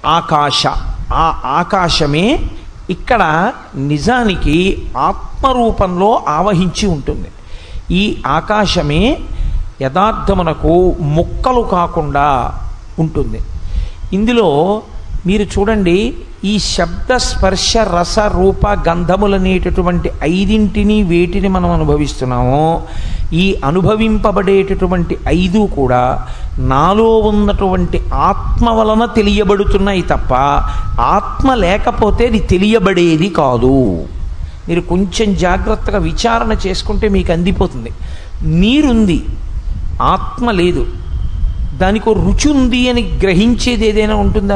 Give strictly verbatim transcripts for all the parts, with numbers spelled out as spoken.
ఆకాశ, ఆ ఆకాశమే ఇక్కడ నిజానికి ఆత్మరూపంలో ఆవహించి ఉంటుంది. ఈ ఆకాశమే యథార్థమునకు ముక్కలు కాకుండా ఉంటుంది. ఇందులో మీరు చూడండి, ఈ శబ్ద స్పర్శ రస రూప గంధములనేటటువంటి ఐదింటిని వేటిని మనం అనుభవిస్తున్నామో, ఈ అనుభవింపబడేటటువంటి ఐదు కూడా నాలో ఉన్నటువంటి ఆత్మ వలన తెలియబడుతున్నాయి తప్ప ఆత్మ లేకపోతే అది తెలియబడేది కాదు. మీరు కొంచెం జాగ్రత్తగా విచారణ చేసుకుంటే మీకు అందిపోతుంది. నీరుంది, ఆత్మ లేదు, దానికి రుచి ఉంది అని గ్రహించేది ఏదైనా ఉంటుందా?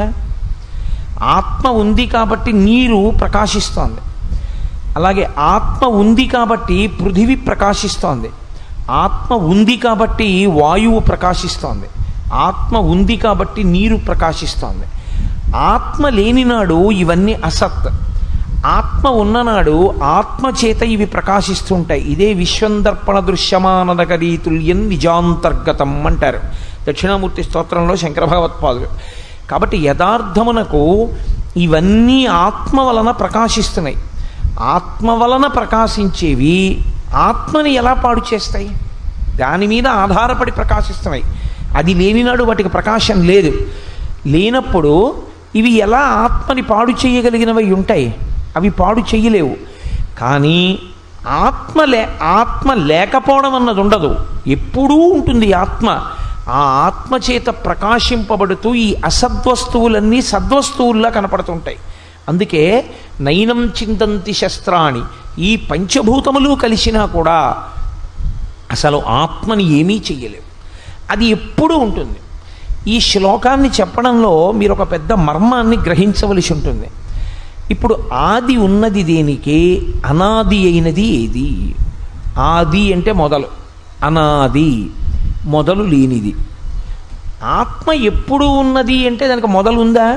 ఆత్మ ఉంది కాబట్టి నీరు ప్రకాశిస్తోంది. అలాగే ఆత్మ ఉంది కాబట్టి పృథివీ ప్రకాశిస్తోంది. ఆత్మ ఉంది కాబట్టి వాయువు ప్రకాశిస్తోంది. ఆత్మ ఉంది కాబట్టి నీరు ప్రకాశిస్తోంది. ఆత్మ లేనినాడు ఇవన్నీ అసత్. ఆత్మ ఉన్ననాడు ఆత్మ చేత ఇవి ప్రకాశిస్తుంటాయి. ఇదే విశ్వందర్పణ దృశ్యమానదగరీ తుల్యం నిజాంతర్గతం అంటారు దక్షిణామూర్తి స్తోత్రంలో శంకర భగవత్పాదులు. కాబట్టి యథార్థమునకు ఇవన్నీ ఆత్మ వలన ప్రకాశిస్తున్నాయి. ఆత్మ వలన ప్రకాశించేవి ఆత్మని ఎలా పాడు చేస్తాయి? దాని మీద ఆధారపడి ప్రకాశిస్తున్నాయి. అది లేనినాడు వాటికి ప్రకాశం లేదు. లేనప్పుడు ఇవి ఎలా ఆత్మని పాడు చేయగలిగినవి ఉంటాయి? అవి పాడు చేయలేవు. కానీ ఆత్మ లే ఆత్మ లేకపోవడం అన్నది ఉండదు, ఎప్పుడూ ఉంటుంది ఆత్మ. ఆ ఆత్మచేత ప్రకాశింపబడుతూ ఈ అసద్వస్తువులన్నీ సద్వస్తువుల్లా కనపడుతుంటాయి. అందుకే నైనం చిందంతి శస్త్రాణి, ఈ పంచభూతములు కలిసినా కూడా అసలు ఆత్మని ఏమీ చెయ్యలేవు. అది ఎప్పుడూ ఉంటుంది. ఈ శ్లోకాన్ని చెప్పడంలో మీరు ఒక పెద్ద మర్మాన్ని గ్రహించవలసి ఉంటుంది. ఇప్పుడు ఆది ఉన్నది దేనికి? అనాది అయినది ఏది? ఆది అంటే మొదలు, అనాది మొదలు లేనిది. ఆత్మ ఎప్పుడు ఉన్నది అంటే దానికి మొదలు ఉందా?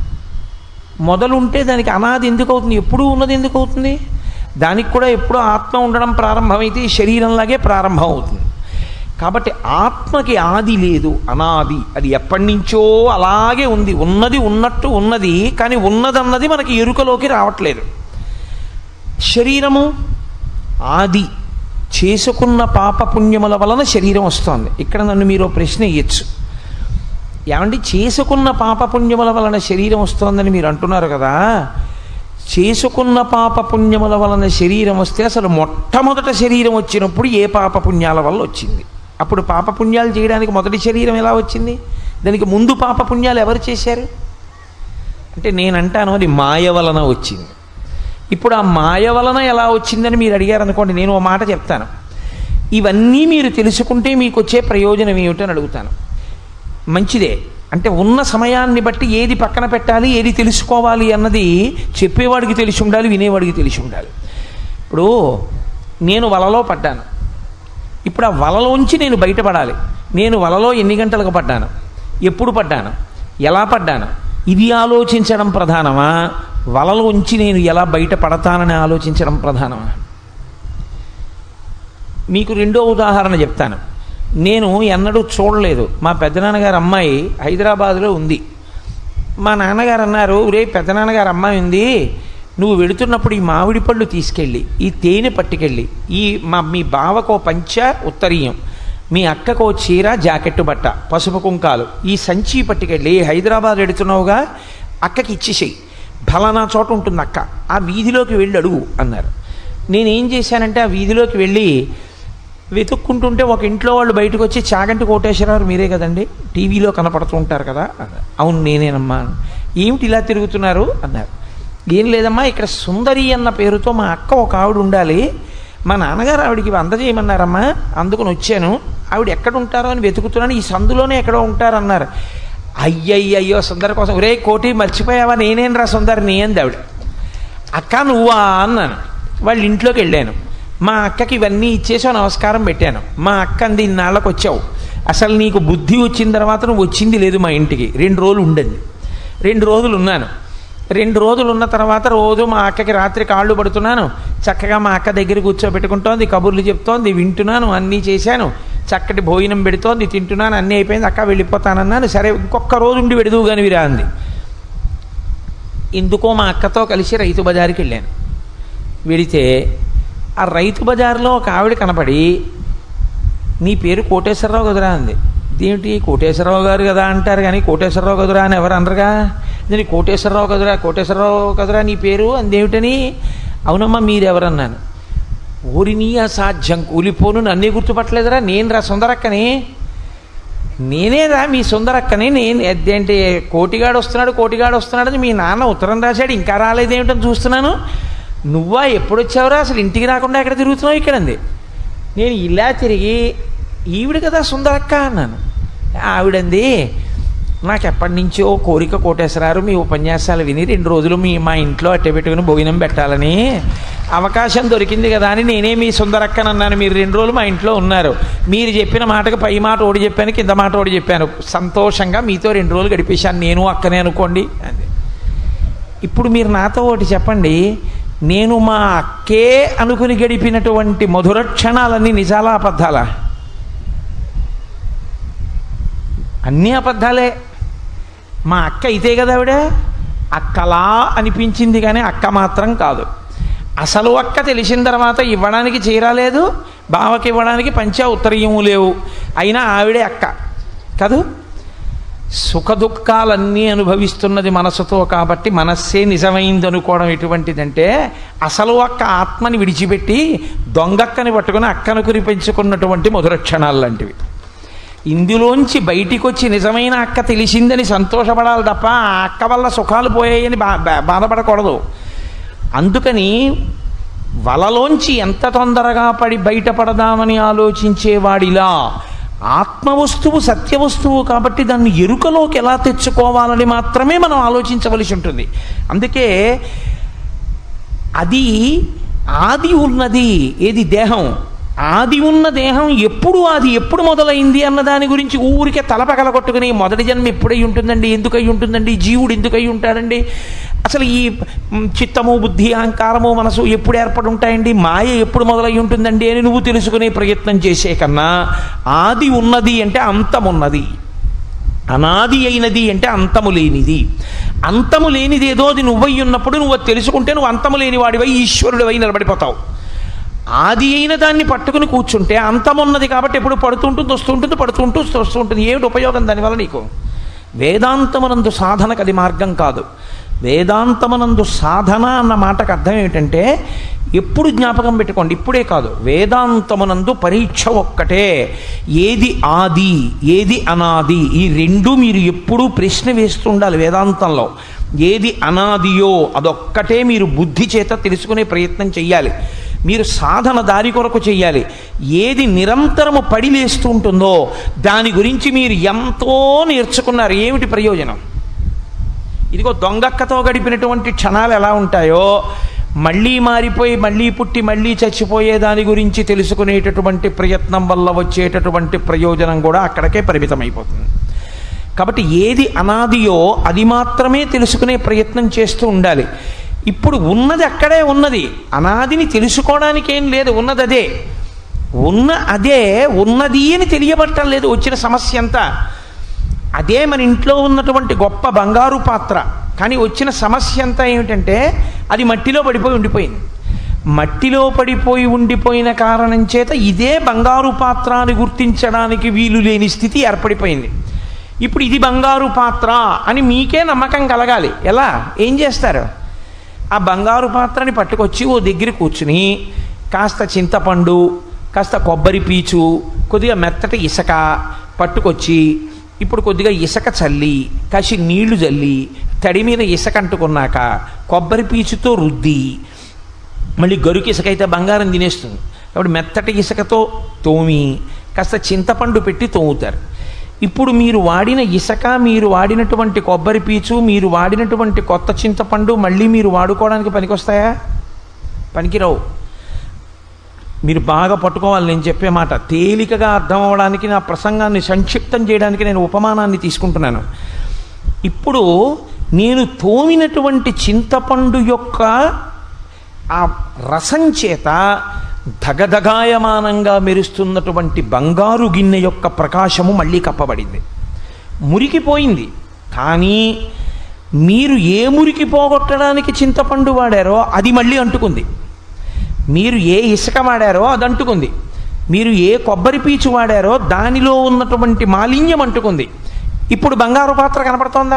మొదలు ఉంటే దానికి అనాది ఎందుకు అవుతుంది? ఎప్పుడూ ఉన్నది ఎందుకు అవుతుంది? దానికి కూడా ఎప్పుడూ ఆత్మ ఉండడం ప్రారంభమైతే ఈ శరీరంలాగే ప్రారంభం అవుతుంది. కాబట్టి ఆత్మకి ఆది లేదు, అనాది. అది ఎప్పటి నుంచో అలాగే ఉంది. ఉన్నది ఉన్నట్టు ఉన్నది, కానీ ఉన్నదన్నది మనకి ఎరుకలోకి రావట్లేదు. శరీరము ఆది, చేసుకున్న పాపపుణ్యముల వలన శరీరం వస్తోంది. ఇక్కడ నన్ను మీరు ప్రశ్న ఇయ్యచ్చు, ఏమండి చేసుకున్న పాపపుణ్యముల వలన శరీరం వస్తోందని మీరు అంటున్నారు కదా. చేసుకున్న పాపపుణ్యముల వలన శరీరం వస్తే అసలు మొట్టమొదట శరీరం వచ్చినప్పుడు ఏ పాపపుణ్యాల వల్ల వచ్చింది? అప్పుడు పాపపుణ్యాలు చేయడానికి మొదటి శరీరం ఎలా వచ్చింది? దానికి ముందు పాపపుణ్యాలు ఎవరు చేశారు అంటే నేనంటాను అది మాయ వలన వచ్చింది. ఇప్పుడు ఆ మాయ వలన ఎలా వచ్చిందని మీరు అడిగారు అనుకోండి, నేను ఓ మాట చెప్తాను. ఇవన్నీ మీరు తెలుసుకుంటే మీకు వచ్చే ప్రయోజనం ఏమిటని అడుగుతాను. మంచిదే, అంటే ఉన్న సమయాన్ని బట్టి ఏది పక్కన పెట్టాలి, ఏది తెలుసుకోవాలి అన్నది చెప్పేవాడికి తెలిసి ఉండాలి, వినేవాడికి తెలిసి ఉండాలి. ఇప్పుడు నేను వలలో పడ్డాను, ఇప్పుడు ఆ వలలోంచి నేను బయటపడాలి. నేను వలలో ఎన్ని గంటలకు పడ్డాను, ఎప్పుడు పడ్డాను, ఎలా పడ్డాను, ఇది ఆలోచించడం ప్రధానమా? వలలోంచి నేను ఎలా బయటపడతానని ఆలోచించడం ప్రధానమా? మీకు రెండో ఉదాహరణ చెప్తాను. నేను ఎన్నడూ చూడలేదు, మా పెద్దనాన్నగారు అమ్మాయి హైదరాబాదులో ఉంది. మా నాన్నగారు అన్నారు, రే పెద్దనాన్నగారు అమ్మాయి ఉంది, నువ్వు వెళుతున్నప్పుడు ఈ మామిడి పళ్ళు తీసుకెళ్ళి, ఈ తేనె పట్టుకెళ్ళి, ఈ మా మీ బావకో పంచ ఉత్తరీయం, మీ అక్కకో చీర జాకెట్టు బట్ట పసుపు కుంకాలు, ఈ సంచి పట్టుకెళ్ళి హైదరాబాద్ వెడుతున్నావుగా అక్కకి ఇచ్చేసేయి, ఫలానా చోట ఉంటుంది అక్క, ఆ వీధిలోకి వెళ్ళి అడుగు అన్నారు. నేనేం చేశానంటే ఆ వీధిలోకి వెళ్ళి వెతుక్కుంటుంటే ఒక ఇంట్లో వాళ్ళు బయటకు వచ్చి, చాగంటి కోటేశ్వరరావు మీరే కదండి, టీవీలో కనపడుతూ ఉంటారు కదా అన్నారు. అవును నేనేనమ్మా. ఏమిటి ఇలా తిరుగుతున్నారు అన్నారు. ఏం లేదమ్మా, ఇక్కడ సుందరి అన్న పేరుతో మా అక్క ఒక ఆవిడ ఉండాలి, మా నాన్నగారు ఆవిడికి అందజేయమన్నారమ్మా, అందుకని వచ్చాను, ఆవిడ ఎక్కడ ఉంటారో అని వెతుకుతున్నాను, ఈ సందులోనే ఎక్కడో ఉంటారన్నారు. అయ్యయ్యయ్యో సుందరి కోసం, ఒరే కోటి మర్చిపోయావా, నేనేం రా సుందరిని అంది ఆవిడ. అక్క నువ్వా అన్నాను. వాళ్ళ ఇంట్లోకి వెళ్ళాను, మా అక్కకి ఇవన్నీ ఇచ్చేసి నమస్కారం పెట్టాను. మా అక్క అంది, ఇన్నాళ్ళకి వచ్చావు, అసలు నీకు బుద్ధి వచ్చిన తర్వాత నువ్వు వచ్చింది లేదు మా ఇంటికి, రెండు రోజులు ఉండండి. రెండు రోజులు ఉన్నాను. రెండు రోజులు ఉన్న తర్వాత రోజు మా అక్కకి రాత్రి కాళ్ళు పడుతున్నాను, చక్కగా మా అక్క దగ్గర కూర్చోబెట్టుకుంటోంది, కబుర్లు చెప్తోంది, వింటున్నాను, అన్నీ చేశాను, చక్కటి భోజనం పెడుతోంది, తింటున్నాను, అన్నీ అయిపోయింది, అక్క వెళ్ళిపోతానన్నాను. సరే ఇంకొక రోజు ఉండి పెడదువు కానీ విరా అంది. ఎందుకో మా అక్కతో కలిసి రైతు బజారుకి వెళ్ళాను. వెళితే ఆ రైతు బజార్లో ఒక ఆవిడ కనపడి, నీ పేరు కోటేశ్వరరావు కదురా అంది. ఇదేమిటి కోటేశ్వరరావు గారు కదా అంటారు కానీ కోటేశ్వరరావు కదురా అని ఎవరు అనరుగా. నేను కోటేశ్వరరావు కదురా కోటేశ్వరరావు కదురా నీ పేరు అందేమిటని. అవునమ్మా మీరెవరన్నాను. ఊరిని అసాధ్యం కూలిపోను నన్నే గుర్తుపట్టలేదురా, నేను రా సుందరక్కని, నేనేరా మీ సుందరక్కని. నేను అదేంటి కోటిగాడు వస్తున్నాడు కోటిగాడు వస్తున్నాడని మీ నాన్న ఉత్తరం రాశాడు, ఇంకా రాలేదేమిటని చూస్తున్నాను. నువ్వా ఎప్పుడొచ్చావురా, అసలు ఇంటికి రాకుండా ఎక్కడ తిరుగుతున్నావు ఇక్కడ అంది. నేను ఇలా తిరిగి ఈవిడ కదా సుందరక్క అన్నాను. ఆవిడంది, నాకు ఎప్పటి నుంచో కోరిక కోటేశ్వరారు మీ ఉపన్యాసాలు విని రెండు రోజులు మీ మా ఇంట్లో అట్టే పెట్టుకుని భోజనం పెట్టాలని, అవకాశం దొరికింది కదా అని నేనే మీ సుందరక్కనన్నాను. మీరు రెండు రోజులు మా ఇంట్లో ఉన్నారు, మీరు చెప్పిన మాటకు పై మాట ఓడి చెప్పాను, కింద మాట ఓడి చెప్పాను, సంతోషంగా మీతో రెండు రోజులు గడిపేశాను, నేను అక్కనే అనుకోండి అంది. ఇప్పుడు మీరు నాతో ఒకటి చెప్పండి, నేను మా అక్కే అనుకుని గడిపినటువంటి మధుర క్షణాలన్నీ నిజాలా అబద్ధాలా? అన్నీ అబద్ధాలే. మా అక్క అయితే కదా ఆవిడ అక్కలా అనిపించింది కానీ అక్క మాత్రం కాదు. అసలు అక్క తెలిసిన తర్వాత ఇవ్వడానికి చీరాలేదు, బావకి ఇవ్వడానికి పంచా ఉత్తరీయము లేవు, అయినా ఆవిడే అక్క కాదు. సుఖ దుఃఖాలన్నీ అనుభవిస్తున్నది మనసుతో కాబట్టి మనస్సే నిజమైంది అనుకోవడం ఎటువంటిదంటే, అసలు అక్క ఆత్మని విడిచిపెట్టి దొంగక్కని పట్టుకుని అక్కను కురి పెంచుకున్నటువంటి మధుర క్షణాలు లాంటివి. ఇందులోంచి బయటికి వచ్చి నిజమైన అక్క తెలిసిందని సంతోషపడాలి తప్ప ఆ అక్క వల్ల సుఖాలు పోయాయని బా బాధపడకూడదు. అందుకని వలలోంచి ఎంత తొందరగా పడి బయటపడదామని ఆలోచించేవాడిలా ఆత్మవస్తువు సత్యవస్తువు కాబట్టి దాన్ని ఎరుకలోకి ఎలా తెచ్చుకోవాలని మాత్రమే మనం ఆలోచించవలసి ఉంటుంది. అందుకే అది ఆది ఉన్నది ఏది దేహం, ఆది ఉన్న దేహం ఎప్పుడు అది ఎప్పుడు మొదలైంది అన్న దాని గురించి ఊరికే తలపగలగొట్టుకుని మొదటి జన్మ ఎప్పుడై ఉంటుందండి, ఎందుకై ఉంటుందండి, జీవుడు ఎందుకై ఉంటాడండి, అసలు ఈ చిత్తము బుద్ధి అహంకారము మనసు ఎప్పుడు ఏర్పడి ఉంటాయండి, మాయ ఎప్పుడు మొదలై ఉంటుందండి అని నువ్వు తెలుసుకునే ప్రయత్నం చేసే కన్నా ఆది ఉన్నది అంటే అంతమున్నది, అనాది అయినది అంటే అంతము లేనిది. అంతము లేనిది ఏదో అది నువ్వై ఉన్నప్పుడు నువ్వు తెలుసుకుంటే నువ్వు అంతము లేని వాడివై ఈశ్వరుడివై నిలబడిపోతావు. ఆది అయిన దాన్ని పట్టుకుని కూర్చుంటే అంతమున్నది కాబట్టి ఎప్పుడు పడుతుంటుంది వస్తుంటుంది పడుతుంటూ వస్తుంటుంది. ఏమిటి ఉపయోగం దానివల్ల నీకు? వేదాంతమునందు సాధనకు అది మార్గం కాదు. వేదాంతమునందు సాధన అన్న మాటకు అర్థం ఏమిటంటే, ఎప్పుడు జ్ఞాపకం పెట్టుకోండి, ఇప్పుడే కాదు, వేదాంతమునందు పరీక్ష ఒక్కటే. ఏది ఆది ఏది అనాది ఈ రెండు మీరు ఎప్పుడూ ప్రశ్న వేస్తుండాలి. వేదాంతంలో ఏది అనాదియో అదొక్కటే మీరు బుద్ధి చేత తెలుసుకునే ప్రయత్నం చెయ్యాలి. మీరు సాధన దారి కొరకు చెయ్యాలి. ఏది నిరంతరము పడిలేస్తూ ఉంటుందో దాని గురించి మీరు ఎంతో నేర్చుకున్నారు, ఏమిటి ప్రయోజనం? ఇదిగో దొంగక్కతో గడిపినటువంటి క్షణాలు ఎలా ఉంటాయో, మళ్ళీ మారిపోయి మళ్ళీ పుట్టి మళ్ళీ చచ్చిపోయే దాని గురించి తెలుసుకునేటటువంటి ప్రయత్నం వల్ల వచ్చేటటువంటి ప్రయోజనం కూడా అక్కడికే పరిమితమైపోతుంది. కాబట్టి ఏది అనాదియో అది మాత్రమే తెలుసుకునే ప్రయత్నం చేస్తూ ఉండాలి. ఇప్పుడు ఉన్నది అక్కడే ఉన్నది, అనాదిని తెలుసుకోవడానికి ఏం లేదు, ఉన్నది అదే. ఉన్న అదే ఉన్నది అని తెలియబట్టం లేదు. వచ్చిన సమస్య అంతా అదే. మన ఇంట్లో ఉన్నటువంటి గొప్ప బంగారు పాత్ర, కానీ వచ్చిన సమస్య అంతా ఏమిటంటే అది మట్టిలో పడిపోయి ఉండిపోయింది. మట్టిలో పడిపోయి ఉండిపోయిన కారణం చేత ఇదే బంగారు పాత్ర అని గుర్తించడానికి వీలు లేని స్థితి ఏర్పడిపోయింది. ఇప్పుడు ఇది బంగారు పాత్ర అని మీకే నమ్మకం కలగాలి. ఎలా? ఏం చేస్తారు? ఆ బంగారు పాత్రని పట్టుకొచ్చి ఓ దగ్గర కూర్చుని కాస్త చింతపండు, కాస్త కొబ్బరి పీచు, కొద్దిగా మెత్తటి ఇసుక పట్టుకొచ్చి ఇప్పుడు కొద్దిగా ఇసుక చల్లి కాసి నీళ్లు చల్లి తడి మీద ఇసుక అంటుకున్నాక కొబ్బరి పీచుతో రుద్ది, మళ్ళీ గరుకు ఇసుక అయితే బంగారం తినేస్తుంది కాబట్టి మెత్తటి ఇసుకతో తోమి కాస్త చింతపండు పెట్టి తోముతారు. ఇప్పుడు మీరు వాడిన ఇసుక, మీరు వాడినటువంటి కొబ్బరి పీచు, మీరు వాడినటువంటి కొత్త చింతపండు మళ్ళీ మీరు వాడుకోవడానికి పనికొస్తాయా? పనికిరావు. మీరు బాగా పట్టుకోవాలి నేను చెప్పే మాట. తేలికగా అర్థం అవ్వడానికి నా ప్రసంగాన్ని సంక్షిప్తం చేయడానికి నేను ఉపమానాన్ని తీసుకుంటున్నాను. ఇప్పుడు నేను తోమినటువంటి చింతపండు యొక్క ఆ రసం చేత ధగధగాయమానంగా మెరుస్తున్నటువంటి బంగారు గిన్నె యొక్క ప్రకాశము మళ్ళీ కప్పబడింది, మురికిపోయింది. కానీ మీరు ఏ మురికి పోగొట్టడానికి చింతపండు వాడారో అది మళ్ళీ అంటుకుంది. మీరు ఏ ఇసుక వాడారో అది అంటుకుంది. మీరు ఏ కొబ్బరి పీచు వాడారో దానిలో ఉన్నటువంటి మాలిన్యం అంటుకుంది. ఇప్పుడు బంగారు పాత్ర కనపడుతోందా?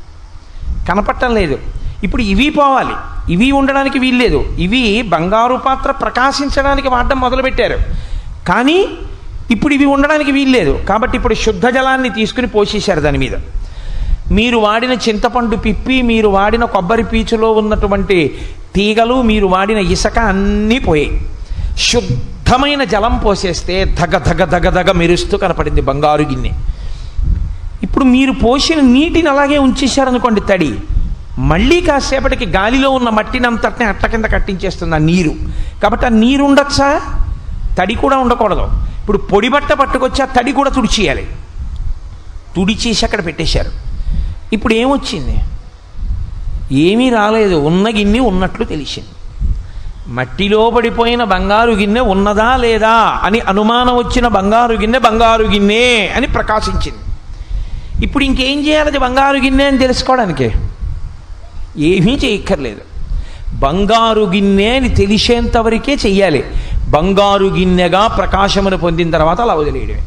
కనపడటం లేదు. ఇప్పుడు ఇవి పోవాలి, ఇవి ఉండడానికి వీల్లేదు. ఇవి బంగారు పాత్ర ప్రకాశించడానికి వాడడం మొదలుపెట్టారు, కానీ ఇప్పుడు ఇవి ఉండడానికి వీల్లేదు. కాబట్టి ఇప్పుడు శుద్ధ జలాన్ని తీసుకుని పోసేశారు దాని మీద. మీరు వాడిన చింతపండు పిప్పి, మీరు వాడిన కొబ్బరి పీచులో ఉన్నటువంటి తీగలు, మీరు వాడిన ఇసుక అన్నీ పోయాయి. శుద్ధమైన జలం పోసేస్తే ధగ ధగ ధగ ధగ మెరుస్తూ కనపడింది బంగారు గిన్నె. ఇప్పుడు మీరు పోసిన నీటిని అలాగే ఉంచేశారనుకోండి తడి, మళ్ళీ కాసేపటికి గాలిలో ఉన్న మట్టిని అంతటిని అట్ల కింద కట్టించేస్తుంది ఆ నీరు. కాబట్టి ఆ నీరు ఉండొచ్చా? తడి కూడా ఉండకూడదు. ఇప్పుడు పొడి బట్ట పట్టుకొచ్చి ఆ తడి కూడా తుడిచేయాలి. తుడిచేసి అక్కడ పెట్టేశారు. ఇప్పుడు ఏమొచ్చింది? ఏమీ రాలేదు. ఉన్న గిన్నె ఉన్నట్లు తెలిసింది. మట్టిలో పడిపోయిన బంగారు గిన్నె ఉన్నదా లేదా అని అనుమానం వచ్చిన బంగారు గిన్నె బంగారు గిన్నె అని ప్రకాశించింది. ఇప్పుడు ఇంకేం చేయాలి బంగారు గిన్నె అని తెలుసుకోవడానికి? ఏమీ చేయక్కర్లేదు. బంగారు గిన్నె అని తెలిసేంతవరకే చెయ్యాలి. బంగారు గిన్నెగా ప్రకాశమును పొందిన తర్వాత అలా వదిలేయడమే.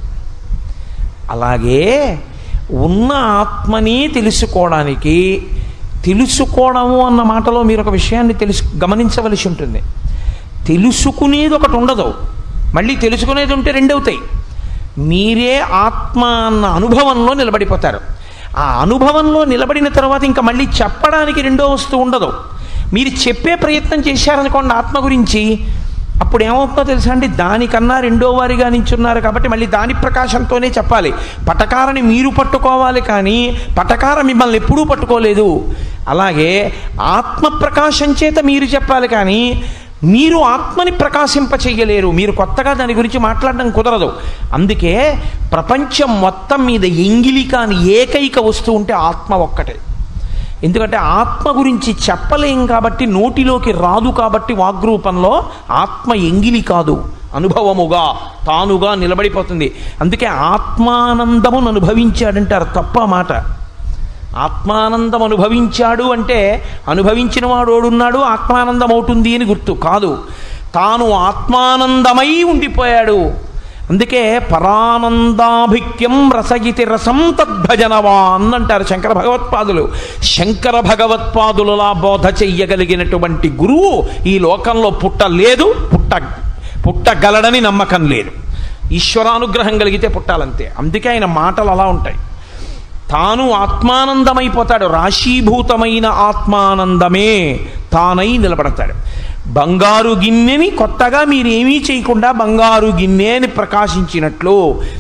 అలాగే ఉన్న ఆత్మని తెలుసుకోవడానికి, తెలుసుకోవడము అన్న మాటలో మీరు ఒక విషయాన్ని తెలుసు గమనించవలసి ఉంటుంది. తెలుసుకునేది ఒకటి ఉండదు, మళ్ళీ తెలుసుకునేది ఉంటే రెండు అవుతాయి. మీరే ఆత్మ అన్న అనుభవంలో నిలబడిపోతారు. ఆ అనుభవంలో నిలబడిన తర్వాత ఇంకా మళ్ళీ చెప్పడానికి రెండో వస్తువు ఉండదు. మీరు చెప్పే ప్రయత్నం చేశారనుకోండి ఆత్మ గురించి, అప్పుడు ఏమవుతుందో తెలుసా అండి? దానికన్నా రెండో వారిగా నించున్నారు కాబట్టి మళ్ళీ దాని ప్రకాశంతోనే చెప్పాలి. పటకారని మీరు పట్టుకోవాలి, కానీ పటకార మిమ్మల్ని ఎప్పుడూ పట్టుకోలేదు. అలాగే ఆత్మ ప్రకాశం చేత మీరు చెప్పాలి, కానీ మీరు ఆత్మని ప్రకాశింపచేయలేరు. మీరు కొత్తగా దాని గురించి మాట్లాడడం కుదరదు. అందుకే ప్రపంచం మొత్తం మీద ఎంగిలి కాని ఏకైక వస్తువు ఉంటే ఆత్మ ఒక్కటే. ఎందుకంటే ఆత్మ గురించి చెప్పలేం కాబట్టి, నోటిలోకి రాదు కాబట్టి వాగ్రూపంలో ఆత్మ ఎంగిలి కాదు, అనుభవముగా తానుగా నిలబడిపోతుంది. అందుకే ఆత్మానందమును అనుభవించాడంటారు. తప్ప మాట. ఆత్మానందం అనుభవించాడు అంటే అనుభవించిన వాడు ఓడున్నాడు ఆత్మానందం అవుతుంది అని గుర్తు కాదు. తాను ఆత్మానందమై ఉండిపోయాడు. అందుకే పరానందాభిక్యం రసగితి రసం తద్భజనవాన్ అంటారు శంకర భగవత్పాదులు. శంకర భగవత్పాదులలా బోధ చెయ్యగలిగినటువంటి గురువు ఈ లోకంలో పుట్టలేదు, పుట్ట పుట్టగలడని నమ్మకం లేదు. ఈశ్వరానుగ్రహం కలిగితే పుట్టాలంతే. అందుకే ఆయన మాటలు అలా ఉంటాయి. తాను ఆత్మానందమైపోతాడు. రాశీభూతమైన ఆత్మానందమే తానై నిలబడతాడు. బంగారు గిన్నెని కొత్తగా మీరేమీ చేయకుండా బంగారు గిన్నె అని ప్రకాశించినట్లు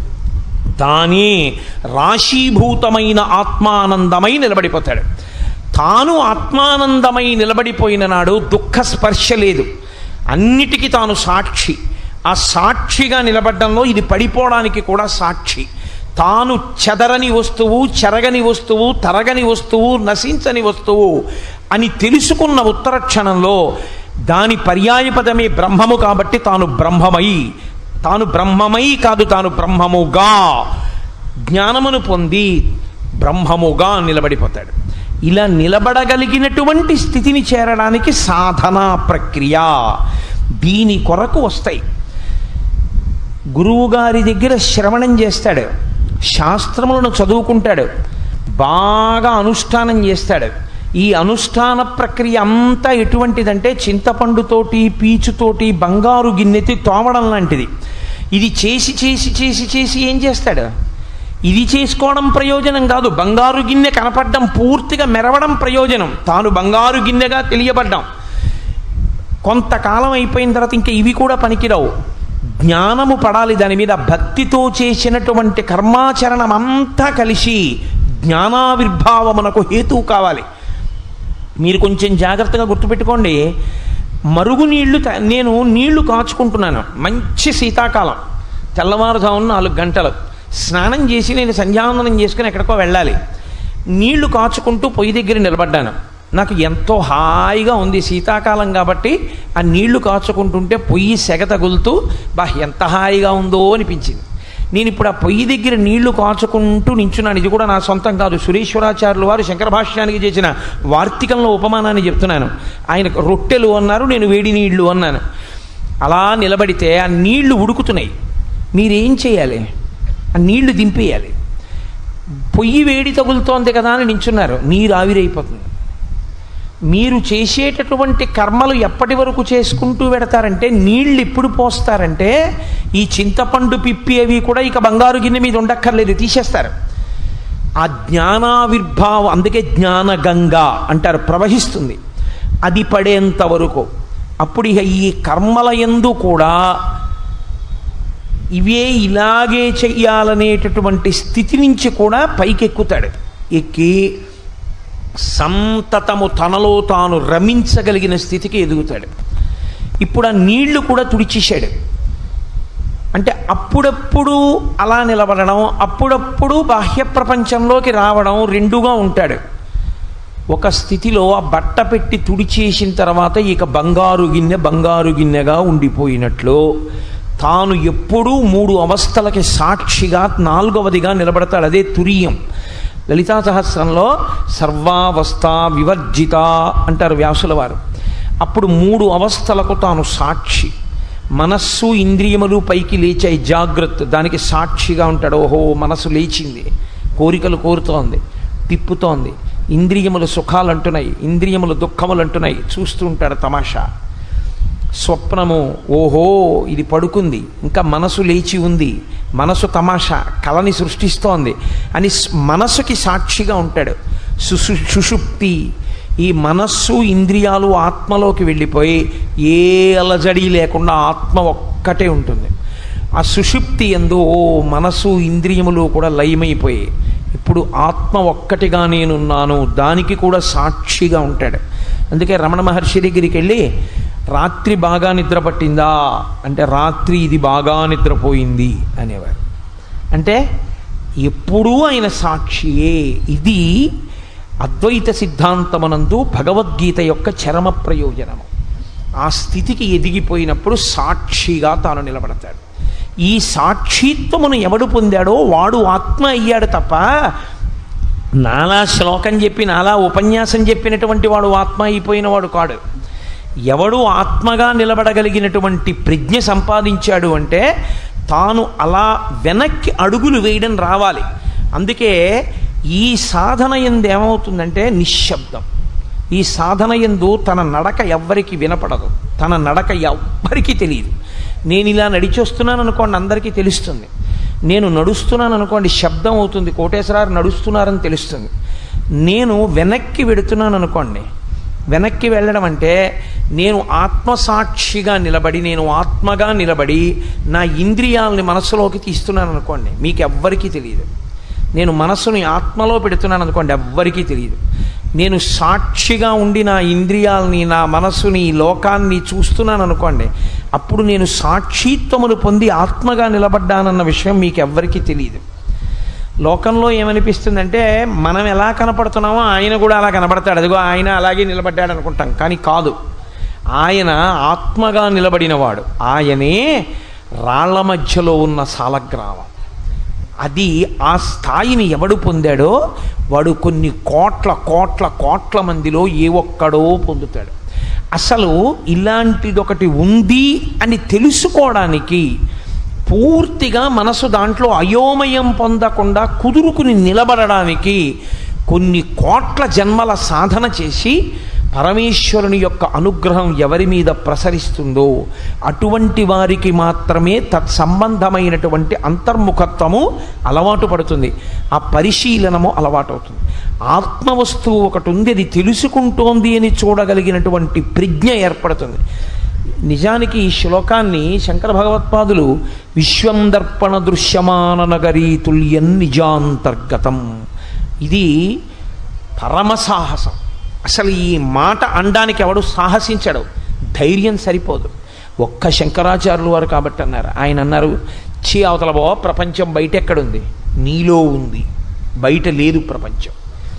తానే రాశీభూతమైన ఆత్మానందమై నిలబడిపోతాడు. తాను ఆత్మానందమై నిలబడిపోయిన నాడు దుఃఖ స్పర్శ లేదు. అన్నిటికీ తాను సాక్షి. ఆ సాక్షిగా నిలబడ్డంలో ఇది పడిపోవడానికి కూడా సాక్షి. తాను చెదరని వస్తువు, చెరగని వస్తువు, తరగని వస్తువు, నశించని వస్తువు అని తెలుసుకున్న ఉత్తర క్షణంలో దాని పర్యాయపదమే బ్రహ్మము కాబట్టి తాను బ్రహ్మమై, తాను బ్రహ్మమై కాదు తాను బ్రహ్మముగా జ్ఞానమును పొంది బ్రహ్మముగా నిలబడిపోతాడు. ఇలా నిలబడగలిగినటువంటి స్థితిని చేరడానికి సాధనా ప్రక్రియ. దీని కొరకు వస్తాయి. గురువుగారి దగ్గర శ్రవణం చేస్తాడు, శాస్త్రములను చదువుకుంటాడు, బాగా అనుష్ఠానం చేస్తాడు. ఈ అనుష్ఠాన ప్రక్రియ అంతా ఎటువంటిదంటే చింతపండుతోటి పీచుతోటి బంగారు గిన్నెతి తోమడం లాంటిది. ఇది చేసి చేసి చేసి చేసి ఏం చేస్తాడు? ఇది చేసుకోవడం ప్రయోజనం కాదు, బంగారు గిన్నె కనపడడం, పూర్తిగా మెరవడం ప్రయోజనం. తాను బంగారు గిన్నెగా తెలియబడ్డాం. కొంతకాలం అయిపోయిన తర్వాత ఇంకా ఇవి కూడా పనికిరావు. జ్ఞానము పడాలి దాని మీద. భక్తితో చేసినటువంటి కర్మాచరణం అంతా కలిసి జ్ఞానావిర్భావమునకు హేతువు కావాలి. మీరు కొంచెం జాగ్రత్తగా గుర్తుపెట్టుకోండి. మరుగునీళ్లు నేను నీళ్లు కాచుకుంటున్నాను, మంచి శీతాకాలం, తెల్లవారుజామున నాలుగు గంటలు స్నానం చేసి నేను సంధ్యావందనం చేసుకుని ఎక్కడికో వెళ్ళాలి. నీళ్లు కాచుకుంటూ పొయ్యి దగ్గర నిలబడ్డాను. నాకు ఎంతో హాయిగా ఉంది, శీతాకాలం కాబట్టి ఆ నీళ్లు కాచుకుంటుంటే పొయ్యి సెగ తగులుతూ బా ఎంత హాయిగా ఉందో అనిపించింది. నేను ఇప్పుడు ఆ పొయ్యి దగ్గర నీళ్లు కాచుకుంటూ నించున్నాను. ఇది కూడా నా సొంతం కాదు, సురేశ్వరాచార్యులు వారు శంకర భాష్యానికి చేసిన వార్తికంలో ఉపమానాన్ని చెప్తున్నాను. ఆయన రొట్టెలు అన్నారు, నేను వేడి నీళ్లు అన్నాను. అలా నిలబడితే ఆ నీళ్లు ఉడుకుతున్నాయి. మీరేం చేయాలి? ఆ నీళ్లు దింపేయాలి. పొయ్యి వేడి తగులుతోంది కదా అని నించున్నారు, నీరు ఆవిరైపోతుంది. మీరు చేసేటటువంటి కర్మలు ఎప్పటి వరకు చేసుకుంటూ పెడతారంటే, నీళ్ళు ఎప్పుడు పోస్తారంటే ఈ చింతపండు పిప్పి అవి కూడా ఇక బంగారు గిన్నె మీద ఉండక్కర్లేదు, తీసేస్తారు. ఆ జ్ఞానావిర్భావం, అందుకే జ్ఞానగంగా అంటారు, ప్రవహిస్తుంది. అది పడేంత వరకు. అప్పుడు ఇక ఈ కర్మల యందు కూడా ఇవే ఇలాగే చెయ్యాలనేటటువంటి స్థితి నుంచి కూడా పైకెక్కుతాడు. ఎక్కి సంతతము తనలో తాను రమించగలిగిన స్థితికి ఎదుగుతాడు. ఇప్పుడు ఆ నీళ్లు కూడా తుడిచేశాడు. అంటే అప్పుడప్పుడు అలా నిలబడడం, అప్పుడప్పుడు బాహ్య ప్రపంచంలోకి రావడం, రెండుగా ఉంటాడు. ఒక స్థితిలో ఆ బట్ట పెట్టి తుడిచేసిన తర్వాత ఇక బంగారు గిన్నె బంగారు గిన్నెగా ఉండిపోయినట్లు తాను ఎప్పుడూ మూడు అవస్థలకి సాక్షిగా నాలుగవదిగా నిలబడతాడు. అదే తురియం. లలితా సహస్రంలో సర్వావస్థ వివర్జిత అంటారు వ్యాసుల వారు. అప్పుడు మూడు అవస్థలకు తాను సాక్షి. మనస్సు ఇంద్రియములు పైకి లేచాయి, జాగ్రత్త, దానికి సాక్షిగా ఉంటాడు. ఓహో, మనసు లేచింది, కోరికలు కోరుతోంది, తిప్పుతోంది, ఇంద్రియములు సుఖాలు అంటున్నాయి, ఇంద్రియములు దుఃఖములు అంటున్నాయి, చూస్తూ ఉంటాడు తమాషా. స్వప్నము, ఓహో ఇది పడుకుంది, ఇంకా మనసు లేచి ఉంది, మనసు తమాషా కళని సృష్టిస్తోంది అని మనసుకి సాక్షిగా ఉంటాడు. సుషు సుషుప్తి, ఈ మనస్సు ఇంద్రియాలు ఆత్మలోకి వెళ్ళిపోయి ఏ అలజడి లేకుండా ఆత్మ ఒక్కటే ఉంటుంది. ఆ సుషుప్తి యందు ఓ మనసు ఇంద్రియములు కూడా లయమైపోయి ఇప్పుడు ఆత్మ ఒక్కటిగా నేనున్నాను, దానికి కూడా సాక్షిగా ఉంటాడు. అందుకే రమణ మహర్షి దగ్గరికి వెళ్ళి, రాత్రి బాగా నిద్ర పట్టిందా అంటే, రాత్రి ఇది బాగా నిద్రపోయింది అనేవారు. అంటే ఎప్పుడూ ఆయన సాక్షియే. ఇది అద్వైత సిద్ధాంతమనందు భగవద్గీత యొక్క చరమ ప్రయోజనము. ఆ స్థితికి ఎదిగిపోయినప్పుడు సాక్షిగా తాను నిలబడతాడు. ఈ సాక్షిత్వమును ఎవడు పొందాడో వాడు ఆత్మ అయ్యాడు తప్ప, నాలా శ్లోకం చెప్పి నాలా ఉపన్యాసం చెప్పినటువంటి వాడు ఆత్మ అయిపోయిన వాడు కాడు. ఎవడు ఆత్మగా నిలబడగలిగినటువంటి ప్రజ్ఞ సంపాదించాడు అంటే తాను అలా వెనక్కి అడుగులు వేయడం రావాలి. అందుకే ఈ సాధన యందు ఏమవుతుందంటే నిశ్శబ్దం. ఈ సాధన యందు తన నడక ఎవ్వరికి వినపడదు, తన నడక ఎవ్వరికీ తెలియదు. నేను ఇలా నడిచొస్తున్నాను అనుకోండి, అందరికీ తెలుస్తుంది. నేను నడుస్తున్నాను అనుకోండి, శబ్దం అవుతుంది, కోటేశ్వరారు నడుస్తున్నారని తెలుస్తుంది. నేను వెనక్కి వెడుతున్నాను అనుకోండి, వెనక్కి వెళ్ళడం అంటే నేను ఆత్మసాక్షిగా నిలబడి, నేను ఆత్మగా నిలబడి నా ఇంద్రియాలని మనస్సులోకి తీస్తున్నాను అనుకోండి, మీకు ఎవ్వరికీ తెలియదు. నేను మనస్సుని ఆత్మలో పెడుతున్నాను అనుకోండి, ఎవ్వరికీ తెలియదు. నేను సాక్షిగా ఉండి నా ఇంద్రియాలని, నా మనస్సుని, ఈ లోకాన్ని చూస్తున్నాను అనుకోండి, అప్పుడు నేను సాక్షిత్వమును పొంది ఆత్మగా నిలబడ్డానన్న విషయం మీకు ఎవ్వరికీ తెలియదు. లోకంలో ఏమనిపిస్తుందంటే, మనం ఎలా కనపడుతున్నామో ఆయన కూడా అలా కనపడతాడు, అదిగో ఆయన అలాగే నిలబడ్డాడు అనుకుంటాం. కానీ కాదు, ఆయన ఆత్మగా నిలబడినవాడు. ఆయనే రాళ్ల మధ్యలో ఉన్న సాలగ్రామం. అది ఆ స్థాయిని ఎవడు పొందాడో వాడు కొన్ని కోట్ల కోట్ల కోట్ల మందిలో ఏ ఒక్కడో పొందుతాడు. అసలు ఇలాంటిదొకటి ఉంది అని తెలుసుకోవడానికి పూర్తిగా మనసు దాంట్లో అయోమయం పొందకుండా కుదురుకుని నిలబడడానికి కొన్ని కోట్ల జన్మల సాధన చేసి పరమేశ్వరుని యొక్క అనుగ్రహం ఎవరి మీద ప్రసరిస్తుందో అటువంటి వారికి మాత్రమే తత్సంబంధమైనటువంటి అంతర్ముఖత్వము అలవాటు పడుతుంది, ఆ పరిశీలనము అలవాటు అవుతుంది. ఆత్మవస్తువు ఒకటి ఉంది, అది తెలుసుకుంటోంది అని చూడగలిగినటువంటి ప్రజ్ఞ ఏర్పడుతుంది. నిజానికి ఈ శ్లోకాన్ని శంకర భగవత్పాదులు విశ్వం దర్పణ దృశ్యమాన నగరీ తుల్యం నిజాంతర్గతం, ఇది పరమ సాహసం. అసలు ఈ మాట అనడానికి ఎవడు సాహసించడు, ధైర్యం సరిపోదు. ఒక్క శంకరాచార్యులు వారు కాబట్టి అన్నారు. ఆయన అన్నారు, చీ అవతల బో ప్రపంచం బయట ఎక్కడుంది, నీలో ఉంది, బయట లేదు ప్రపంచం.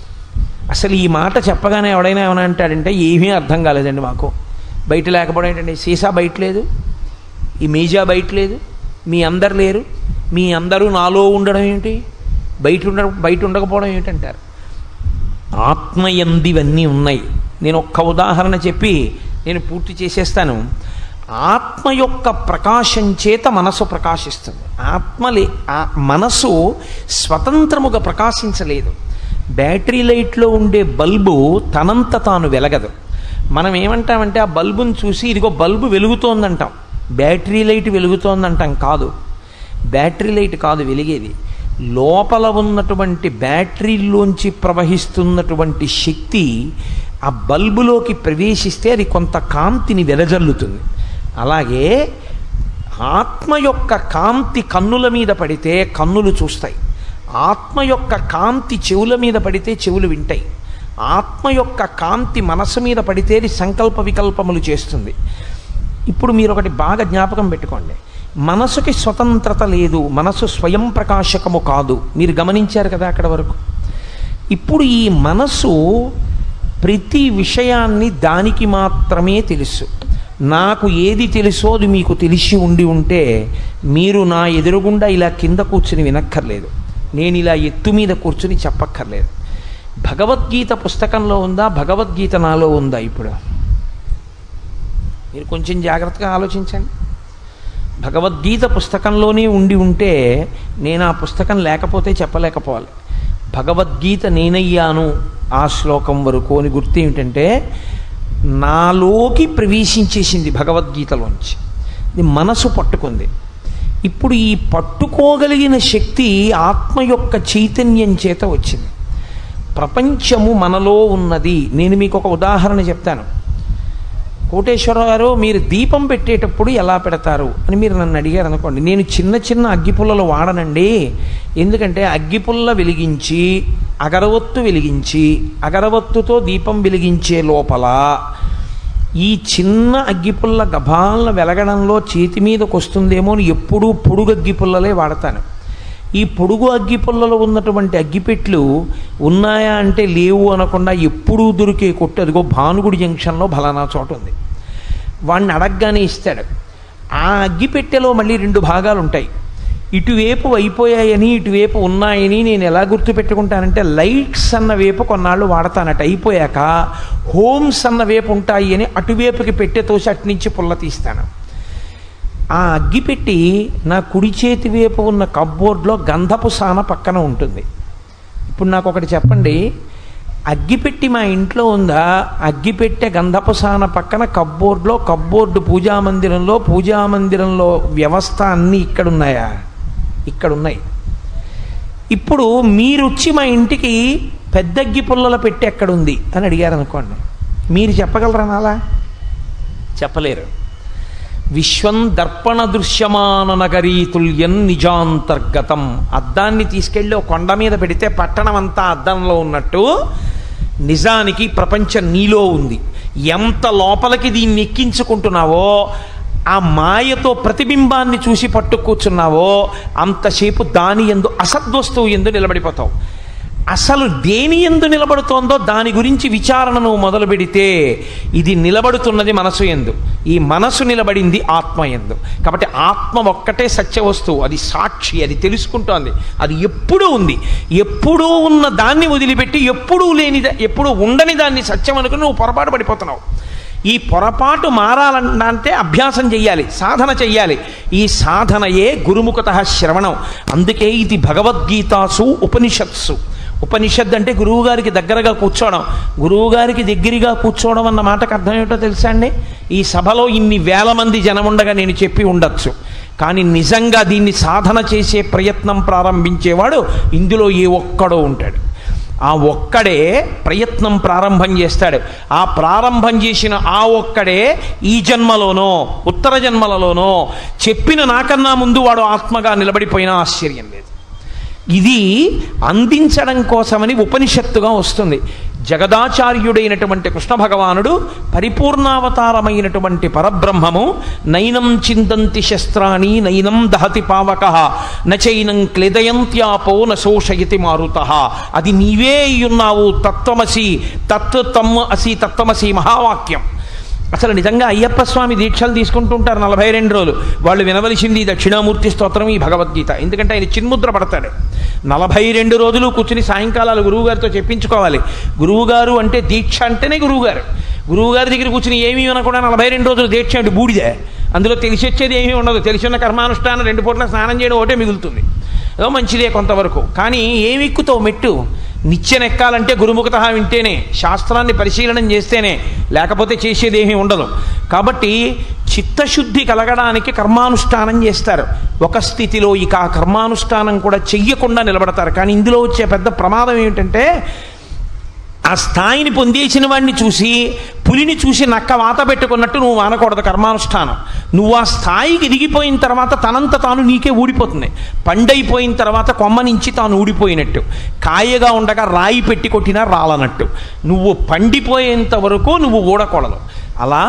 అసలు ఈ మాట చెప్పగానే ఎవడైనా ఏమైనా అంటాడంటే, ఏమీ అర్థం కాలేదండి మాకు. బయట లేకపోవడం ఏంటండి, సీసా బయట లేదు, ఈ మేజా బయట లేదు, మీ అందరు లేరు, మీ అందరూ నాలో ఉండడం ఏమిటి, బయట ఉండ బయట ఉండకపోవడం ఏమిటంటారు. ఆత్మయందివన్నీ ఉన్నాయి. నేను ఒక్క ఉదాహరణ చెప్పి నేను పూర్తి చేసేస్తాను. ఆత్మ యొక్క ప్రకాశం చేత మనసు ప్రకాశిస్తుంది. ఆత్మలే ఆ మనసు స్వతంత్రముగా ప్రకాశించలేదు. బ్యాటరీ లైట్లో ఉండే బల్బు తనంత తాను వెలగదు. మనం ఏమంటామంటే ఆ బల్బును చూసి ఇదిగో బల్బు వెలుగుతోందంటాం, బ్యాటరీ లైట్ వెలుగుతోందంటాం. కాదు, బ్యాటరీ లైట్ కాదు వెలిగేది, లోపల ఉన్నటువంటి బ్యాటరీలోంచి ప్రవహిస్తున్నటువంటి శక్తి ఆ బల్బులోకి ప్రవేశిస్తే అది కొంత కాంతిని వెదజల్లుతుంది. అలాగే ఆత్మ యొక్క కాంతి కన్నుల మీద పడితే కన్నులు చూస్తాయి, ఆత్మ యొక్క కాంతి చెవుల మీద పడితే చెవులు వింటాయి, ఆత్మ యొక్క కాంతి మనసు మీద పడితే అది సంకల్ప వికల్పములు చేస్తుంది. ఇప్పుడు మీరు ఒకటి బాగా జ్ఞాపకం పెట్టుకోండి, మనసుకి స్వతంత్రత లేదు, మనసు స్వయం ప్రకాశకము కాదు. మీరు గమనించారు కదా అక్కడ వరకు. ఇప్పుడు ఈ మనసు ప్రతి విషయాన్ని దానికి మాత్రమే తెలుసు. నాకు ఏది తెలుసో అది మీకు తెలిసి ఉండి ఉంటే మీరు నా ఎదురుగుండా ఇలా కింద కూర్చుని వినక్కర్లేదు, నేను ఇలా ఎత్తు మీద కూర్చుని చెప్పక్కర్లేదు. భగవద్గీత పుస్తకంలో ఉందా, భగవద్గీత నాలో ఉందా? ఇప్పుడు మీరు కొంచెం జాగ్రత్తగా ఆలోచించండి. భగవద్గీత పుస్తకంలోనే ఉండి ఉంటే నేను ఆ పుస్తకం లేకపోతే చెప్పలేకపోవాలి. భగవద్గీత నేనయ్యాను ఆ శ్లోకం వరకు అని గుర్తు ఏమిటంటే నాలోకి ప్రవేశించేసింది భగవద్గీతలోంచి, ఇది మనసు పట్టుకుంది. ఇప్పుడు ఈ పట్టుకోగలిగిన శక్తి ఆత్మ యొక్క చైతన్యం చేత వచ్చింది. ప్రపంచము మనలో ఉన్నది. నేను మీకు ఒక ఉదాహరణ చెప్తాను. కోటేశ్వరరావు గారు, మీరు దీపం పెట్టేటప్పుడు ఎలా పెడతారు అని మీరు నన్ను అడిగారు అనుకోండి, నేను చిన్న చిన్న అగ్గిపుల్లలు వాడనండి. ఎందుకంటే అగ్గిపుల్ల వెలిగించి అగరవత్తు వెలిగించి అగరవత్తుతో దీపం వెలిగించే లోపల ఈ చిన్న అగ్గిపుల్ల గభాలను వెలగడంలో చేతి మీదకి వస్తుందేమో అని ఎప్పుడూ పొడుగు అగ్గిపుల్లలే వాడతాను. ఈ పొడుగు అగ్గిపుల్లలో ఉన్నటువంటి అగ్గిపెట్లు ఉన్నాయా అంటే లేవు అనకుండా ఎప్పుడూ దొరికే కొట్టు అదిగో భానుగుడి జంక్షన్లో ఫలానా చోట ఉంది. వాడిని అడగగానే ఇస్తాడు. ఆ అగ్గిపెట్టెలో మళ్ళీ రెండు భాగాలు ఉంటాయి. ఇటువైపు అయిపోయాయని ఇటువైపు ఉన్నాయని నేను ఎలా గుర్తుపెట్టుకుంటానంటే లైట్స్ అన్న వైపు కొన్నాళ్ళు వాడతానట, అయిపోయాక హోమ్స్ అన్న వైపు ఉంటాయి అని అటువైపుకి పెట్టె తోసి అటు నుంచి పుల్ల తీస్తాను. ఆ అగ్గిపెట్టి నా కుడి చేతి వైపు ఉన్న కబ్బోర్డ్లో గంధపు సాన పక్కన ఉంటుంది. ఇప్పుడు నాకు ఒకటి చెప్పండి, అగ్గిపెట్టి మా ఇంట్లో ఉందా? అగ్గిపెట్టె గంధపు సాన పక్కన కబ్బోర్డ్లో, కబ్బోర్డు పూజామందిరంలో, పూజామందిరంలో వ్యవస్థ అన్నీ ఇక్కడున్నాయా? ఇక్కడున్నాయి. ఇప్పుడు మీరు వచ్చి మా ఇంటికి పెద్ద అగ్గి పుల్లల పెట్టి ఎక్కడుంది అని అడిగారు అనుకోండి, మీరు చెప్పగలరా? నాలా చెప్పలేరు. విశ్వం దర్పణ దృశ్యమాన నగరీ తుల్యం నిజాంతర్గతం. అద్దాన్ని తీసుకెళ్ళి ఒక కొండ మీద పెడితే పట్టణం అంతా అద్దంలో ఉన్నట్టు నిజానికి ప్రపంచం నీలో ఉంది. ఎంత లోపలికి దీన్ని ఎక్కించుకుంటున్నావో, ఆ మాయతో ప్రతిబింబాన్ని చూసి పట్టు కూర్చున్నావో అంతసేపు దాని యందు అసద్వస్తువు యందు నిలబడిపోతావు. అసలు దేని యందు నిలబడుతోందో దాని గురించి విచారణను మొదలు పెడితే ఇది నిలబడుతున్నది మనసు యందు, ఈ మనసు నిలబడింది ఆత్మ యందు. కాబట్టి ఆత్మ ఒక్కటే సత్య వస్తువు, అది సాక్షి, అది తెలుసుకుంటోంది, అది ఎప్పుడూ ఉంది. ఎప్పుడూ ఉన్న దాన్ని వదిలిపెట్టి ఎప్పుడూ లేని ఎప్పుడూ ఉండని దాన్ని సత్యం అనుకుని నువ్వు పొరపాటు పడిపోతున్నావు. ఈ పొరపాటు మారాలంటే అభ్యాసం చెయ్యాలి, సాధన చెయ్యాలి. ఈ సాధనయే గురుముఖతః శ్రవణం. అందుకే ఇది భగవద్గీతాసు ఉపనిషత్సు. ఉపనిషత్ అంటే గురువుగారికి దగ్గరగా కూర్చోవడం. గురువుగారికి దగ్గరగా కూర్చోవడం అన్న మాటకు అర్థం ఏమిటో తెలుసా అండి? ఈ సభలో ఇన్ని వేల మంది జనం ఉండగా నేను చెప్పి ఉండొచ్చు, కానీ నిజంగా దీన్ని సాధన చేసే ప్రయత్నం ప్రారంభించేవాడు ఇందులో ఏ ఒక్కడో ఉంటాడు. ఆ ఒక్కడే ప్రయత్నం ప్రారంభం చేస్తాడు. ఆ ప్రారంభం చేసిన ఆ ఒక్కడే ఈ జన్మలోనో ఉత్తర జన్మలలోనో చెప్పిన నాకన్నా ముందు వాడు ఆత్మగా నిలబడిపోయినా ఆశ్చర్యం లేదు. ఇది అందించడం కోసమని ఉపనిషత్తుగా వస్తుంది. జగదాచార్యుడైనటువంటి కృష్ణ భగవానుడు పరిపూర్ణావతారమైనటువంటి పరబ్రహ్మము నైనం చిందంతి శస్త్రాణి నైనం దహతి పావకః నచైనం క్లేదయంత్యాపో నశోషయతి మారుతః. అది నీవే అయ్యున్నావు, తత్వమసి తత్వం అసి తత్వమసి మహావాక్యం. అసలు నిజంగా అయ్యప్ప స్వామి దీక్షలు తీసుకుంటుంటారు నలభై రెండు రోజులు. వాళ్ళు వినవలసింది దక్షిణామూర్తి స్తోత్రం, ఈ భగవద్గీత. ఎందుకంటే ఆయన చిన్ముద్ర పడతాడు. నలభై రెండు రోజులు కూర్చుని సాయంకాలాలు గురువుగారితో చెప్పించుకోవాలి. గురువుగారు అంటే దీక్ష అంటేనే గురువుగారు. గురువుగారి దగ్గర కూర్చుని ఏమీ అనకుండా నలభై రెండు రోజులు దీక్ష అంటే బూడిదే. అందులో తెలిసి వచ్చేది ఏమీ ఉండదు. తెలిసి ఉన్న కర్మానుష్ఠానం రెండు పూట్ల స్నానం చేయడం ఒకటే మిగులుతుంది. ఏదో మంచిదే కొంతవరకు. కానీ ఏమి ఎక్కుతావు మెట్టు? నిత్యం ఎక్కాలంటే గురుముఖత వింటేనే, శాస్త్రాన్ని పరిశీలనం చేస్తేనే, లేకపోతే చేసేది ఏమీ ఉండదు. కాబట్టి చిత్తశుద్ధి కలగడానికి కర్మానుష్ఠానం చేస్తారు. ఒక స్థితిలో ఇక ఆ కర్మానుష్ఠానం కూడా చెయ్యకుండా నిలబడతారు. కానీ ఇందులో వచ్చే పెద్ద ప్రమాదం ఏమిటంటే, ఆ స్థాయిని పొందేసిన వాడిని చూసి పులిని చూసి నక్క వాత పెట్టుకున్నట్టు నువ్వు మానకూడదు కర్మానుష్ఠానం. నువ్వు ఆ స్థాయికి ఎదిగిపోయిన తర్వాత తనంత తాను నీకే ఊడిపోతుంది. పండైపోయిన తర్వాత కొమ్మ నుంచి తాను ఊడిపోయినట్టు, కాయగా ఉండగా రాయి పెట్టి కొట్టినా రాలనట్టు, నువ్వు పండిపోయేంత వరకు నువ్వు ఊడకూడదు. అలా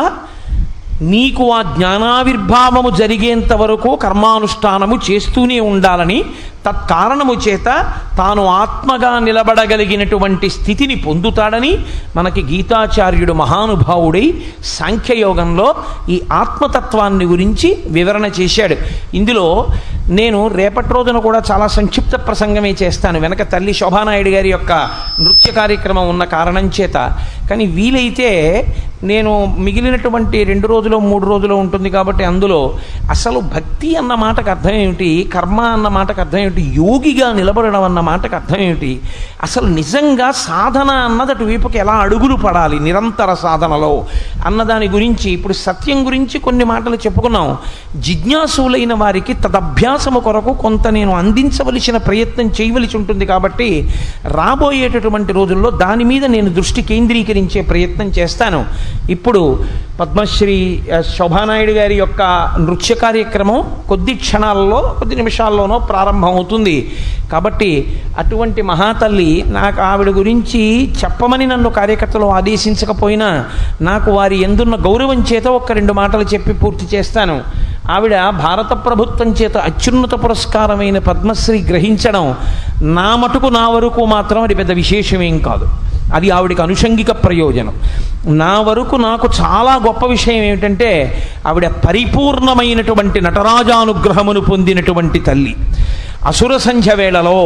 నీకు ఆ జ్ఞానావిర్భావము జరిగేంత వరకు కర్మానుష్ఠానము చేస్తూనే ఉండాలని, తత్కారణము చేత తాను ఆత్మగా నిలబడగలిగినటువంటి స్థితిని పొందుతాడని మనకి గీతాచార్యుడు మహానుభావుడై సాంఖ్యయోగంలో ఈ ఆత్మతత్వాన్ని గురించి వివరణ చేశాడు. ఇందులో నేను రేపటి రోజున కూడా చాలా సంక్షిప్త ప్రసంగమే చేస్తాను, వెనక తల్లి శోభానాయుడు గారి యొక్క నృత్య కార్యక్రమం ఉన్న కారణం చేత. కానీ వీలైతే నేను మిగిలినటువంటి రెండు రోజులు మూడు రోజులు ఉంటుంది కాబట్టి అందులో అసలు భక్తి అన్న మాటకు అర్థం ఏమిటి, కర్మ అన్న మాటకు అర్థం ఏమిటి, యోగిగా నిలబడడం అన్న మాటకు అర్థం ఏమిటి, అసలు నిజంగా సాధన అన్నది అటువైపుకి ఎలా అడుగులు పడాలి నిరంతర సాధనలో అన్నదాని గురించి, ఇప్పుడు సత్యం గురించి కొన్ని మాటలు చెప్పుకున్నాం. జిజ్ఞాసులైన వారికి తదభ్యాసము కొరకు కొంత నేను అందించవలసిన ప్రయత్నం చేయవలసి ఉంటుంది. కాబట్టి రాబోయేటటువంటి రోజుల్లో దాని మీద నేను దృష్టి కేంద్రీకరించే ప్రయత్నం చేస్తాను. ఇప్పుడు పద్మశ్రీ శోభానాయుడు గారి యొక్క నృత్య కార్యక్రమం కొద్ది క్షణాల్లో కొద్ది నిమిషాల్లోనో ప్రారంభం అవుతుంది. కాబట్టి అటువంటి మహాతల్లి, నాకు ఆవిడ గురించి చెప్పమని నన్ను కార్యకర్తలు ఆదేశించకపోయినా నాకు వారి ఎందున్న గౌరవం చేత ఒక్క రెండు మాటలు చెప్పి పూర్తి చేస్తాను. ఆవిడ భారత ప్రభుత్వం చేత అత్యున్నత పురస్కారమైన పద్మశ్రీ గ్రహించడం నా మటుకు నా వరకు మాత్రం అది పెద్ద విశేషమేం కాదు. అది ఆవిడకి అనుషంగిక ప్రయోజనం. నా వరకు నాకు చాలా గొప్ప విషయం ఏమిటంటే, ఆవిడ పరిపూర్ణమైనటువంటి నటరాజానుగ్రహమును పొందినటువంటి తల్లి. అసుర సంధ్య వేళలో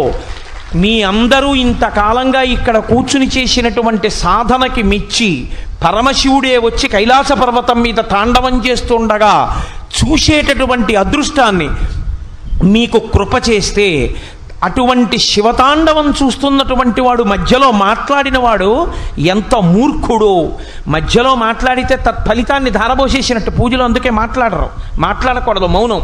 మీ అందరూ ఇంతకాలంగా ఇక్కడ కూర్చుని చేసినటువంటి సాధనకి మెచ్చి పరమశివుడే వచ్చి కైలాస పర్వతం మీద తాండవం చేస్తుండగా చూసేటటువంటి అదృష్టాన్ని మీకు కృప చేస్తే, అటువంటి శివతాండవం చూస్తున్నటువంటి వాడు మధ్యలో మాట్లాడిన వాడు ఎంత మూర్ఖుడు. మధ్యలో మాట్లాడితే తత్ఫలితాన్ని ధారబోసేసినట్టు. పూజలు అందుకే మాట్లాడరు, మాట్లాడకూడదు, మౌనం.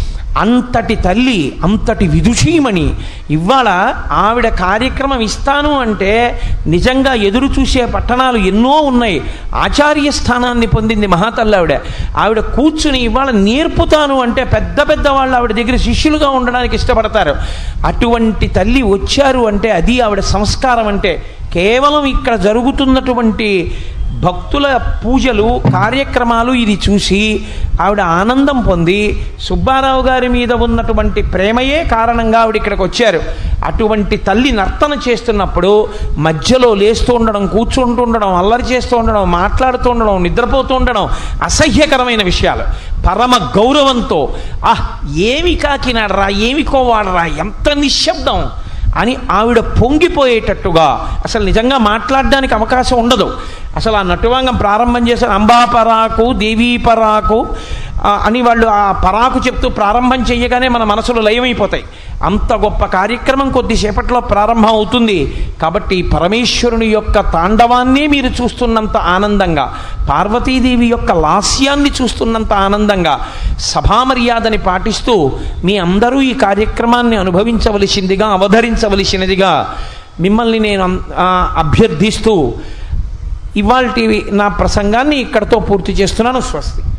అంతటి తల్లి, అంతటి విదుషీమణి ఇవాళ ఆవిడ కార్యక్రమం ఇస్తాను అంటే నిజంగా ఎదురు చూసే పట్టణాలు ఎన్నో ఉన్నాయి. ఆచార్య స్థానాన్ని పొందింది మహాతల్లి ఆవిడ. ఆవిడ కూర్చుని ఇవాళ నేర్పుతాను అంటే పెద్ద పెద్ద వాళ్ళు ఆవిడ దగ్గర శిష్యులుగా ఉండడానికి ఇష్టపడతారు. అటువంటి తల్లి వచ్చారు అంటే అది ఆవిడ సంస్కారం. అంటే కేవలం ఇక్కడ జరుగుతున్నటువంటి భక్తుల పూజలు కార్యక్రమాలు ఇది చూసి ఆవిడ ఆనందం పొంది సుబ్బారావు గారి మీద ఉన్నటువంటి ప్రేమయే కారణంగా ఆవిడ ఇక్కడికి వచ్చారు. అటువంటి తల్లి నర్తన చేస్తున్నప్పుడు మధ్యలో లేస్తూ ఉండడం, కూర్చుంటూ ఉండడం, అల్లరి చేస్తూ ఉండడం, మాట్లాడుతూ ఉండడం, నిద్రపోతూ ఉండడం అసహ్యకరమైన విషయాలు. పరమ గౌరవంతో ఆహ్ ఏమి కాకినాడరా, ఏమి కోవాడరా, ఎంత నిశ్శబ్దం అని ఆవిడ పొంగిపోయేటట్టుగా, అసలు నిజంగా మాట్లాడడానికి అవకాశం ఉండదు. అసలు ఆ నటువాంగం ప్రారంభం చేశారు, అంబా పరాకు దేవీ పరాకు అని వాళ్ళు ఆ పరాకు చెప్తూ ప్రారంభం చేయగానే మన మనసులు లయమైపోతాయి. అంత గొప్ప కార్యక్రమం కొద్దిసేపట్లో ప్రారంభం అవుతుంది. కాబట్టి పరమేశ్వరుని యొక్క తాండవాన్ని మీరు చూస్తున్నంత ఆనందంగా, పార్వతీదేవి యొక్క లాస్యాన్ని చూస్తున్నంత ఆనందంగా సభామర్యాదని పాటిస్తూ మీ అందరూ ఈ కార్యక్రమాన్ని అనుభవించవలసిందిగా, అవధరించవలసినదిగా మిమ్మల్ని నేను అభ్యర్థిస్తూ ఇవాల్టి నా ప్రసంగాన్ని ఇక్కడితో పూర్తి చేస్తున్నాను. స్వస్తి.